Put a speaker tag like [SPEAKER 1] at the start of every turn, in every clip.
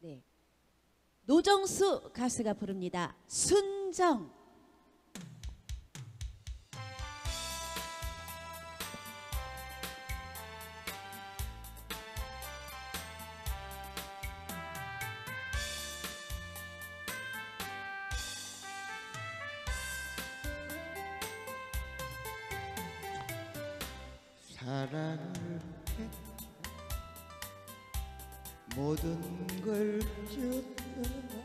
[SPEAKER 1] 네, 노정수 가수가 부릅니다. 순정.
[SPEAKER 2] 사랑을 해 모든 걸 줬다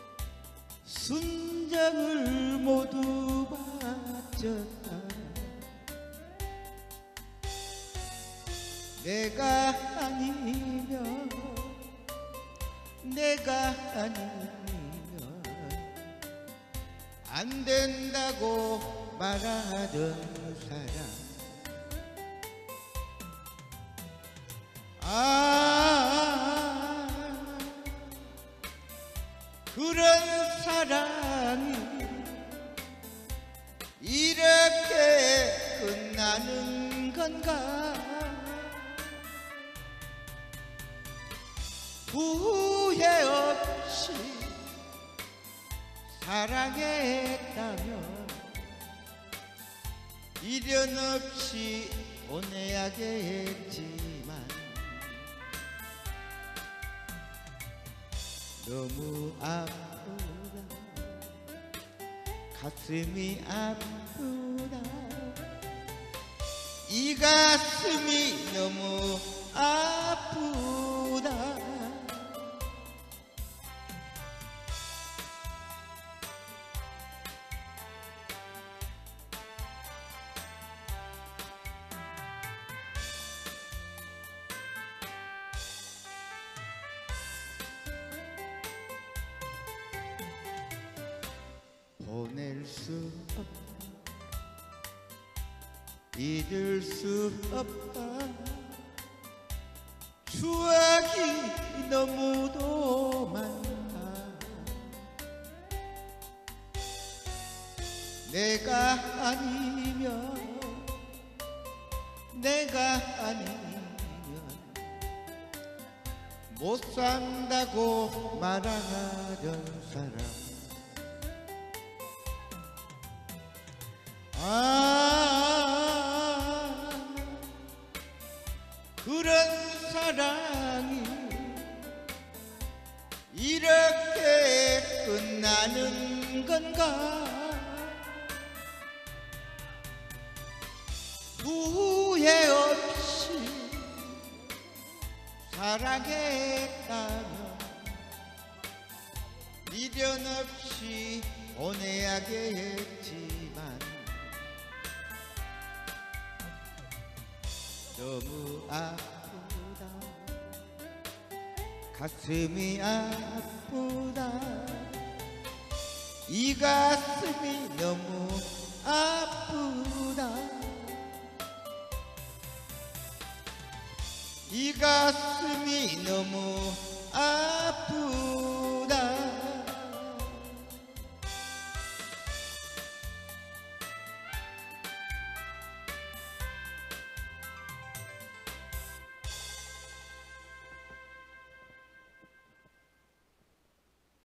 [SPEAKER 2] 순정을 모두 바쳤다 내가 아니면 안 된다고 말하던 사람 그런 사랑이 이렇게 끝나는 건가 후회 없이 사랑했다면 미련 없이 보내야겠지만 너무 아프다 가슴이 아프다 이 가슴이 너무 아프다 보낼 수 없다 잊을 수 없다 추억이 너무도 많다 내가 아니면 못 산다고 말하던 사람 그런 사랑이 이렇게 끝나는 건가 후회 없이 사랑했다면 미련 없이 보내야겠지만 너무 아프다 가슴이 아프다 이 가슴이 너무 아프다 이 가슴이 너무 아프다